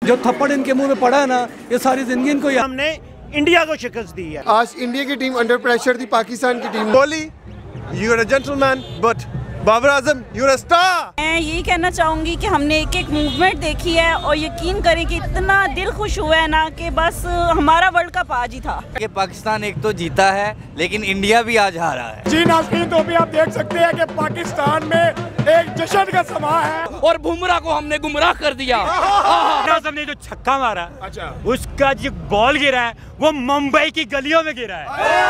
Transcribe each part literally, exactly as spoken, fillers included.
जो थप्पड़ इनके मुंह में पड़ा है ना, ये सारी जिंदगी इनको हमने इंडिया को शिकस्त दी है। आज इंडिया की टीम अंडर प्रेशर थी पाकिस्तान की team. Kohli, you are a gentleman, but Babar Azam, you are a star. मैं यही कहना चाहूँगी कि हमने एक एक मूवमेंट देखी है और यकीन करें कि इतना दिल खुश हुआ है ना कि बस हमारा वर्ल्ड कप आज ही था। कि पाकिस्तान एक तो जीता है लेकिन इंडिया भी आज हारा है। जी नाज़रीन, तो भी आप देख सकते हैं कि पाकिस्तान में एक जश्न का समा है और बुमराह को हमने गुमराह कर दिया। आजम ने जो छक्का मारा, अच्छा, उसका जो बॉल गिरा है वो मुंबई की गलियों में गिरा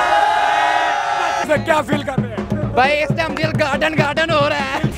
है। क्या फील कर रहे हैं भाई? इस टाइम दिल गार्डन गार्डन हो रहा है।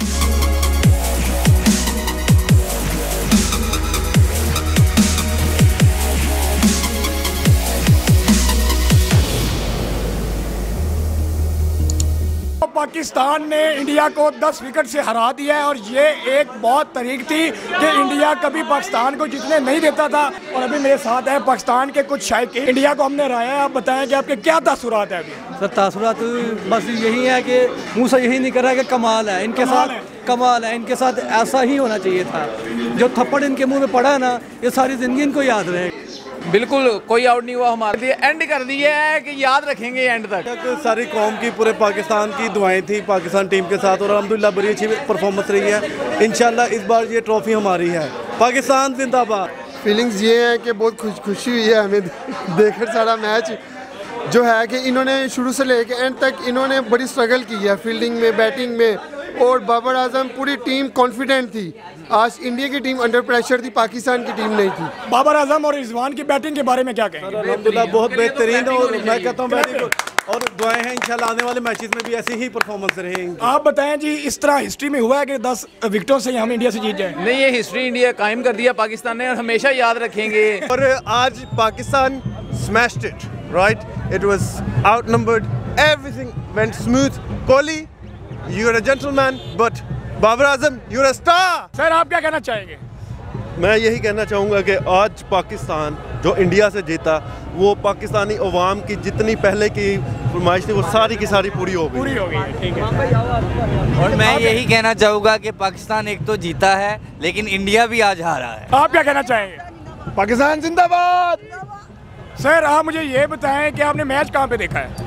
पाकिस्तान ने इंडिया को दस विकेट से हरा दिया है और ये एक बहुत तारीख थी कि इंडिया कभी पाकिस्तान को जीतने नहीं देता था। और अभी मेरे साथ है पाकिस्तान के कुछ शायकीन। इंडिया को हमने हराया है, आप बताएं कि आपके क्या तासुरात है अभी? सर तासुरात बस यही है कि मुँह से यही नहीं कर रहा है कि कमाल है इनके साथ, कमाल है इनके साथ, ऐसा ही होना चाहिए था। जो थप्पड़ इनके मुँह में पड़ा है ना, ये सारी ज़िंदगी इनको याद रहे। बिल्कुल कोई आउट नहीं हुआ, हमारे लिए एंड कर दिया है कि याद रखेंगे एंड तक। सारी कौम की, पूरे पाकिस्तान की दुआएं थी पाकिस्तान टीम के साथ और अल्हम्दुलिल्लाह बड़ी अच्छी परफॉर्मेंस रही है। इंशाल्लाह इस बार ये ट्रॉफी हमारी है। पाकिस्तान जिंदाबाद। फीलिंग्स ये है कि बहुत खुश खुशी हुई है हमें देखकर सारा मैच जो है कि इन्होंने शुरू से लेकर एंड तक इन्होंने बड़ी स्ट्रगल की है फील्डिंग में, बैटिंग में, और बाबर आजम पूरी टीम कॉन्फिडेंट थी। आज इंडिया की टीम अंडर प्रेशर थी, पाकिस्तान की टीम नहीं थी। बाबर आजम और रिजवान की बैटिंग के बारे में क्या कहेंगे? अल्हम्दुलिल्लाह बहुत बेहतरीन, और मैं कहता हूँ वेरी गुड, और दुआएं हैं इंशाल्लाह आने वाले मैचेस में भी ऐसी ही परफॉर्मेंस रहेंगी। आप बताएं जी, इस तरह हिस्ट्री में हुआ है कि दस विकेटों से हम इंडिया से जीत जाए? नहीं, ये हिस्ट्री इंडिया कायम कर दिया पाकिस्तान ने और हमेशा याद रखेंगे। और आज Pakistan smashed it, right, it was outnumbered, everything went smooth. Kohli, you are a gentleman, but Babar Azam, you are a star. Sir आप क्या कहना चाहेंगे? मैं यही कहना चाहूँगा कि आज पाकिस्तान जो इंडिया से जीता, वो पाकिस्तानी अवाम की जितनी पहले की फरमाइश थी वो सारी की सारी पूरी हो गई। पूरी हो गई, ठीक है। और मैं यही कहना चाहूँगा कि पाकिस्तान एक तो जीता है लेकिन इंडिया भी आज हारा है। आप क्या कहना चाहेंगे? पाकिस्तान जिंदाबाद। सर आप मुझे ये बताएं कि आपने मैच कहाँ पे देखा है?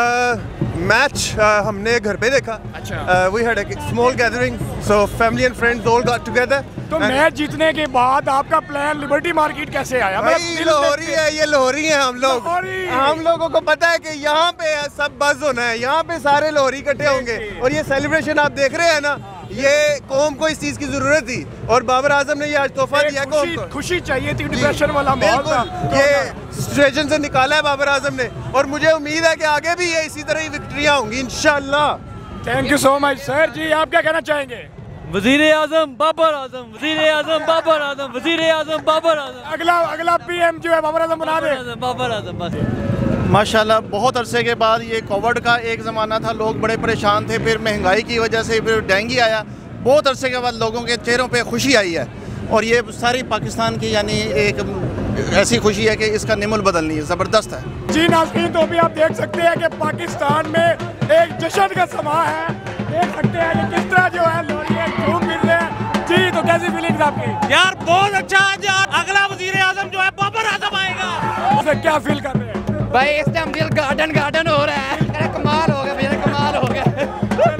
मैच uh, uh, हमने घर पे देखा। अच्छा। We had a small gathering, so family and friends all got together. तो मैच जीतने के बाद आपका प्लान लिबर्टी मार्केट कैसे आया? भाई लाहौरी है, ये लाहौरी है हम लोग। हम लोगों को पता है कि यहाँ पे सब बस होना है, यहाँ पे सारे लाहौरी इकट्ठे होंगे और ये सेलिब्रेशन आप देख रहे हैं ना, ये कौम को इस चीज की जरूरत थी और बाबर आजम ने ये आज तोहफा दिया कौम को। खुशी चाहिए थी, डिप्रेशन वाला माहौल था, ये सिचुएशन से निकाला है बाबर आजम ने, और मुझे उम्मीद है कि आगे भी ये इसी तरह ही विक्ट्रियां होंगी इंशाल्लाह। Thank you so much. Sir ji आप क्या कहना चाहेंगे? वजीर आजम बाबर आजम, वजीर आजम बाबर आजम, वजीर आजम बाबर आजम। अगला अगला पीएम जो है बाबर आजम बना दे। बाबर आजम बस। माशाल्लाह बहुत अरसे के बाद, ये कोविड का एक ज़माना था, लोग बड़े परेशान थे, फिर महंगाई की वजह से फिर डेंगू आया, बहुत अरसे के बाद लोगों के चेहरों पे खुशी आई है और ये सारी पाकिस्तान की यानी एक ऐसी खुशी है कि इसका निमुल बदलनी है, ज़बरदस्त है। जी नाज़रीन, तो भी आप देख सकते हैं कि पाकिस्तान में एक जश्न का समा है। देख सकते हैं कि किस तरह जो है लोग घूम फिर रहे हैं। जी तो कैसी फीलिंग्स आपकी? यार बहुत अच्छा, आज अगला वजीर आजम जो है बाबर आजम आएगा। उसे क्या फील कर रहे हैं? भाई इस टाइम दिल गार्डन गार्डन हो रहा है। मेरा कमाल हो गया, मेरा कमाल हो गया।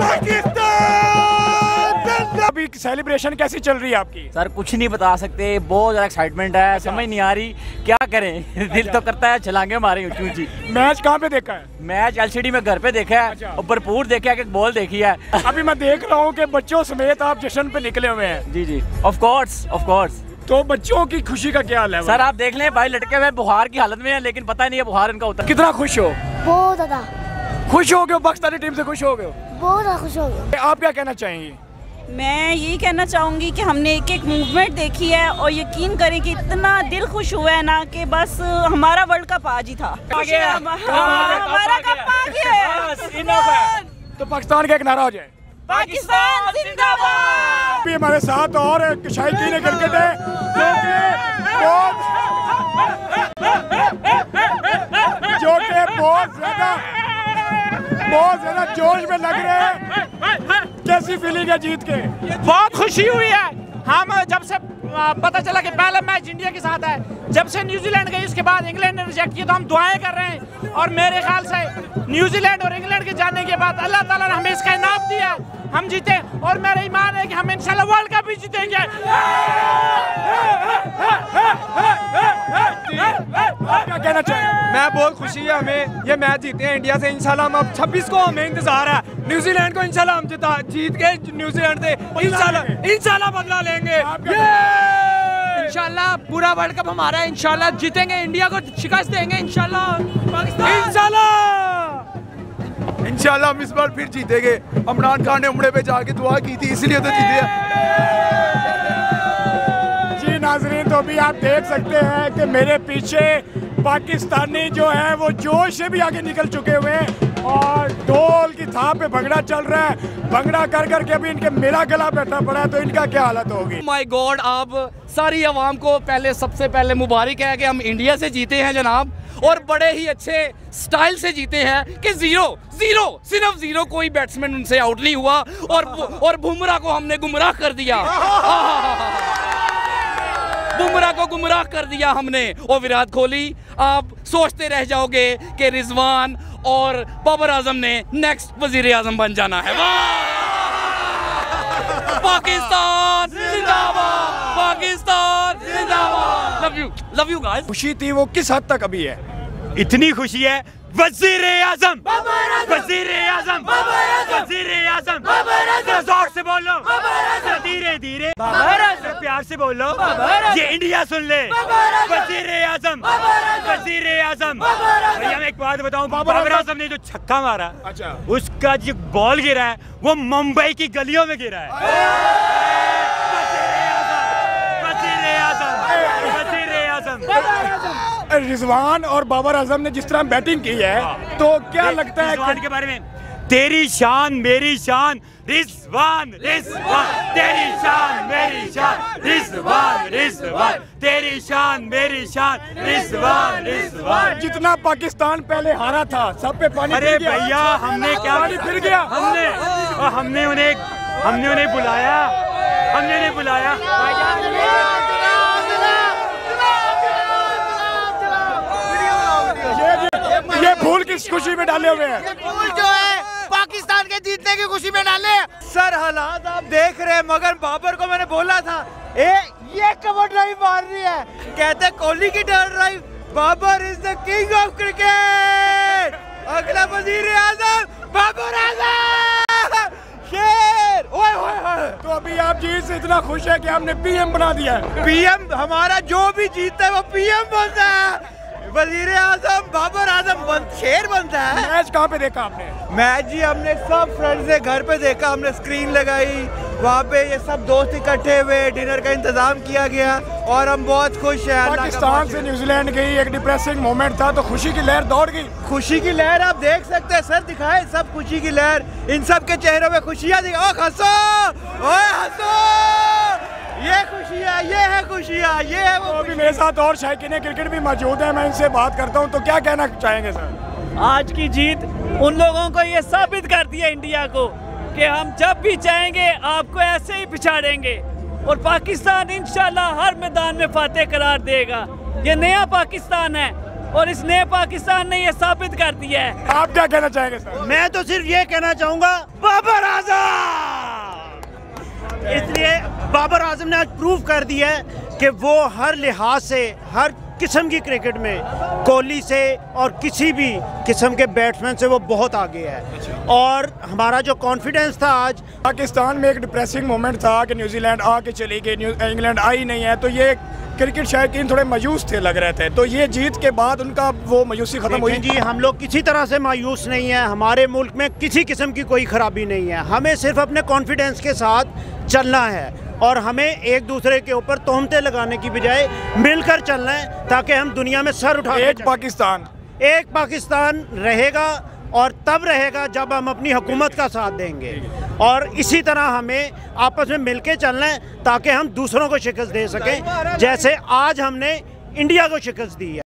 अभी सेलिब्रेशन कैसी चल रही है आपकी? सर कुछ नहीं बता सकते, बहुत ज़्यादा एक्साइटमेंट है। अच्छा। समझ नहीं आ रही क्या करें। दिल तो करता है छलांगे मारे ऊंची ऊंची। मैच कहाँ पे देखा है? मैच एलसीडी में घर पे देखा है। अच्छा। और भरपूर देखा है, कि बॉल देखी है। अभी मैं देख रहा हूँ कि बच्चों समेत आप जश्न पे निकले हुए हैं। जी जी ऑफ कोर्स ऑफ कोर्स। तो बच्चों की खुशी का क्या हाल है? सर आप देख लें, भाई लटके हुए बुखार की हालत में है, लेकिन पता नहीं है बुखार इनका होता है। कितना खुश हो? बहुत ज्यादा खुश हो गए? पाकिस्तानी टीम से खुश हो गए? बहुत ज्यादा खुश हो गए। आप क्या कहना चाहेंगी? मैं यही कहना चाहूँगी कि हमने एक एक मूवमेंट देखी है और यकीन करें कि इतना दिल खुश हुआ है ना कि बस हमारा वर्ल्ड कप आज ही था। हमारा कप आ गया। तो पाकिस्तान का एक नारा हो जाए, पाकिस्तान जिंदाबाद। भी हमारे साथ और शायकीन क्रिकेट है जो कि बहुत ज्यादा बहुत ज्यादा जोश में लग रहे हैं। कैसी फीलिंग है जीत के? बहुत खुशी हुई है। हम जब से पता चला कि पहला मैच इंडिया के साथ है, जब से न्यूजीलैंड गई उसके बाद इंग्लैंड ने रिजेक्ट किया, तो हम दुआएं कर रहे हैं और मेरे ख्याल से न्यूजीलैंड और इंग्लैंड के जाने के बाद अल्लाह ताला ने हमें इसका इनाम दिया, हम जीते और मेरा ईमान है कि हम इंशाल्लाह वर्ल्ड कप भी जीतेंगे। क्या कहना चाहिए? मैं बहुत खुशी है हमें ये मैच जीते हैं इंडिया से इंशाल्लाह। हम अब छब्बीस को हमें इंतजार है, न्यूजीलैंड को इंशाल्लाह हम जिता जीत के न्यूजीलैंड से इंशाल्लाह इंशाल्लाह बदला लेंगे। इंशाल्लाह पूरा वर्ल्ड कप हमारा है, इंशाल्लाह जीतेंगे, इंडिया को शिकस्त देंगे इंशाल्लाह। पाकिस्तान इंशाल्लाह इंशाल्लाह हम इस बार फिर जीतेंगे। इमरान खान ने उमड़े पे जाके दुआ की थी इसलिए तो जीते। जी नाजरीन, तो अभी आप देख सकते हैं कि मेरे पीछे पाकिस्तानी जो है वो जोश से भी आगे निकल चुके हुए हैं और ढोल की थाप पे भंगड़ा चल रहा है। भंगड़ा कर कर के अभी इनके मेरा गला बैठा पड़ा है, तो इनका क्या हालत होगी। माय गॉड, आप सारी आवाम को पहले सबसे पहले मुबारक है कि हम इंडिया से जीते हैं जनाब, और बड़े ही अच्छे स्टाइल से जीते हैं कि जीरो जीरो सिर्फ जीरो, कोई बैट्समैन उनसे आउट नहीं हुआ और और बुमराह को हमने गुमराह कर दिया। बुमराह को गुमराह कर दिया हमने। और विराट कोहली, आप सोचते रह जाओगे कि रिजवान और बाबर आजम ने नेक्स्ट वजीर आजम बन जाना है। पाकिस्तान जिंदाबाद, पाकिस्तान जिंदाबाद। Love you love you guys. खुशी थी वो किस हद तक अभी है? इतनी खुशी है वजीर आजम, वजीर आजम, वजीर आजम, जोर से बोलो, धीरे धीरे प्यार से बोलो, ये इंडिया सुन ले। वजीर आजम, वजीर आजम। भैया मैं एक बात बताऊं, बाबर आजम ने जो छक्का मारा, अच्छा, उसका जो बॉल गिरा है वो मुंबई की गलियों में गिरा है। वजीर आजम, वजीर आजम। रिजवान और बाबर आजम ने जिस तरह बैटिंग की है, तो क्या लगता है रिजवान के बारे में? तेरी शान मेरी शान रिजवान, रिजवान तेरी शान मेरी शान रिजवान, रिजवान तेरी शान मेरी शान रिजवान, रिजवान। जितना पाकिस्तान पहले हारा था सब पे पानी अरे भैया हमने क्या पानी फिर गया। हमने हमने उन्हें हमने उन्हें बुलाया, हमने उन्हें बुलाया। ये फूल किस खुशी में डाले हुए हैं? फूल जो है पाकिस्तान के जीतने की खुशी में डाले। सर हालात आप देख रहे हैं, मगर बाबर को मैंने बोला था ए ये कवर ड्राइव मार रही है, कहते कोहली की डर drive. Babar is the king of cricket. अगला वजीर आजम बाबर आजम, शेर। ओए ओए ओए। तो अभी आप जी से इतना खुश है कि हमने पीएम बना दिया है। पीएम हमारा जो भी जीतता है वो पीएम बनता है। वजीर आजम बाबर आजम बन, शेर बनता है। मैच कहाँ पे देखा आपने? मैच जी हमने सब फ्रेंड्स के घर पे देखा, हमने स्क्रीन लगाई, वहाँ पे ये सब दोस्त इकट्ठे हुए, डिनर का इंतजाम किया गया और हम बहुत खुश हैं। पाकिस्तान से न्यूजीलैंड गई, एक डिप्रेसिंग मोमेंट था, तो खुशी की लहर दौड़ गई। खुशी की लहर आप देख सकते हैं, सर दिखाए सब खुशी की लहर, इन सब के चेहरों पे खुशियाँ दिख। ओ हंसो, ओए हंसो, ये खुशियाँ, ये है खुशियाँ, ये है वो। अभी मेरे साथ और शायकीन क्रिकेट भी मौजूद है, मैं इनसे बात करता हूँ। तो क्या कहना चाहेंगे सर? आज की जीत उन लोगों को ये साबित करती है इंडिया को कि हम जब भी चाहेंगे आपको ऐसे ही पिछाड़ेंगे और पाकिस्तान इंशाल्लाह हर मैदान में फातेह करार देगा। ये नया पाकिस्तान है और इस नए पाकिस्तान ने ये साबित कर दिया है। आप क्या कहना चाहेंगे सर? मैं तो सिर्फ ये कहना चाहूँगा बाबर आजम। इसलिए बाबर आजम ने आज प्रूव कर दिया है कि वो हर लिहाज से, हर किस्म की क्रिकेट में कोहली से और किसी भी किस्म के बैट्समैन से वो बहुत आगे है। और हमारा जो कॉन्फिडेंस था आज, पाकिस्तान में एक डिप्रेसिंग मोमेंट था कि न्यूजीलैंड आके चली गई, इंग्लैंड आई नहीं है, तो ये क्रिकेट शायकीन थोड़े मायूस थे लग रहे थे। तो ये जीत के बाद उनका वो मायूसी खत्म हुई। जी हम लोग किसी तरह से मायूस नहीं है, हमारे मुल्क में किसी किस्म की कोई खराबी नहीं है। हमें सिर्फ अपने कॉन्फिडेंस के साथ चलना है और हमें एक दूसरे के ऊपर तोहमतें लगाने की बजाय मिलकर चलना है, ताकि हम दुनिया में सर उठा एक पाकिस्तान एक पाकिस्तान रहेगा और तब रहेगा जब हम अपनी हुकूमत का साथ देंगे। और इसी तरह हमें आपस में मिलके चलना है ताकि हम दूसरों को शिकस्त दे सकें, जैसे आज हमने इंडिया को शिकस्त दी है।